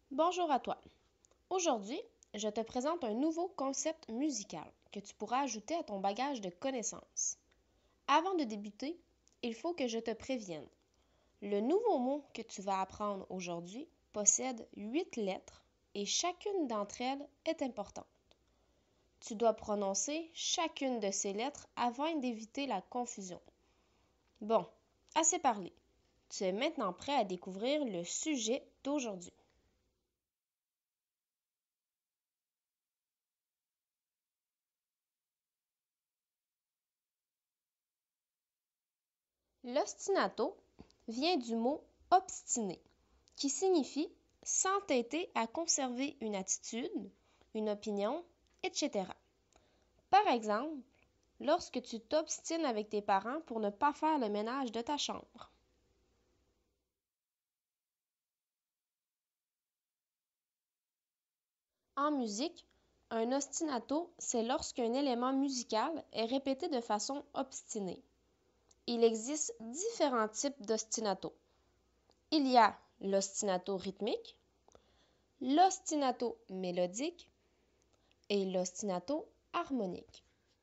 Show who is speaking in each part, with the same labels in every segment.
Speaker 1: Bonjour à toi. Aujourd'hui, je te présente un nouveau concept musical que tu pourras ajouter à ton bagage de connaissances. Avant de débuter, il faut que je te prévienne. Le nouveau mot que tu vas apprendre aujourd'hui possède 8 lettres et chacune d'entre elles est importante. Tu dois prononcer chacune de ces lettres afin d'éviter la confusion. Bon, assez parlé. Tu es maintenant prêt à découvrir le sujet d'aujourd'hui. L'ostinato vient du mot obstiné, qui signifie s'entêter à conserver une attitude, une opinion, etc. Par exemple, lorsque tu t'obstines avec tes parents pour ne pas faire le ménage de ta chambre. En musique, un ostinato, c'est lorsqu'un élément musical est répété de façon obstinée. Il existe différents types d'ostinato. Il y a l'ostinato rythmique, l'ostinato mélodique et l'ostinato harmonique.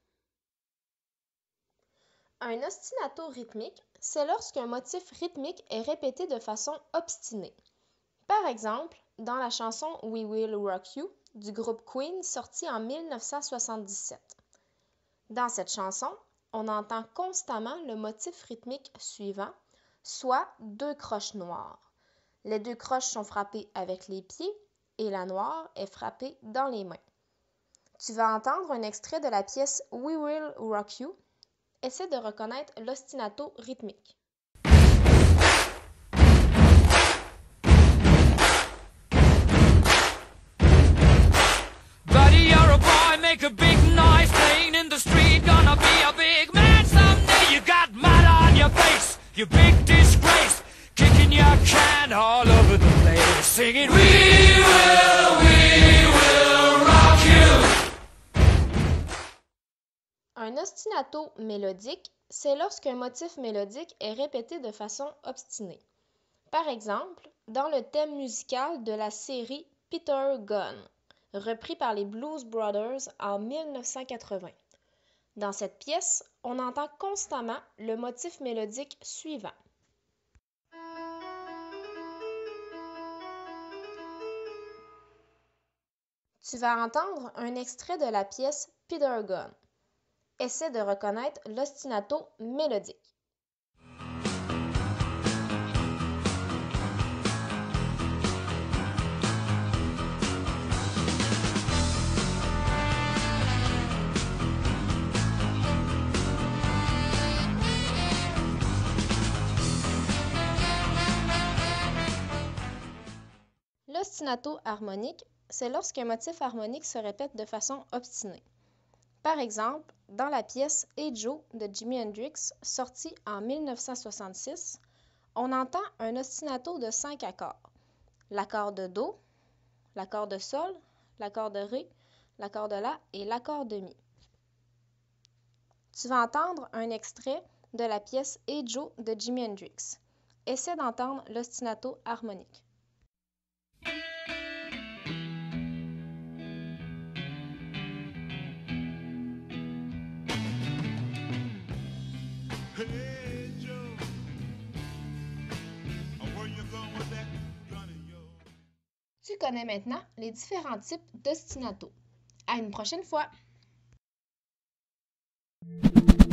Speaker 1: Un ostinato rythmique, c'est lorsqu'un motif rythmique est répété de façon obstinée. Par exemple, dans la chanson We Will Rock You du groupe Queen sortie en 1977. Dans cette chanson, on entend constamment le motif rythmique suivant, soit deux croches noires. Les deux croches sont frappées avec les pieds et la noire est frappée dans les mains. Tu vas entendre un extrait de la pièce We Will Rock You. Essaie de reconnaître l'ostinato rythmique.
Speaker 2: Buddy, you're a boy, make a big noise playing in the street, gonna be a big man someday. You got mud on your face, you big disgrace, kicking your can all over the place, singing we will rock you.
Speaker 1: Un ostinato mélodique, c'est lorsqu'un motif mélodique est répété de façon obstinée. Par exemple, dans le thème musical de la série Peter Gunn, repris par les Blues Brothers en 1980. Dans cette pièce, on entend constamment le motif mélodique suivant. Tu vas entendre un extrait de la pièce Peter Gunn. Essaie de reconnaître l'ostinato mélodique. L'ostinato harmonique, c'est lorsqu'un motif harmonique se répète de façon obstinée. Par exemple, dans la pièce Hey Joe de Jimi Hendrix, sortie en 1966, on entend un ostinato de 5 accords. L'accord de Do, l'accord de Sol, l'accord de Ré, l'accord de La et l'accord de Mi. Tu vas entendre un extrait de la pièce Hey Joe de Jimi Hendrix. Essaie d'entendre l'ostinato harmonique.
Speaker 3: Hey Joe, where you going with that gun of yours?
Speaker 1: Tu connais maintenant les différents types d'ostinato. À une prochaine fois!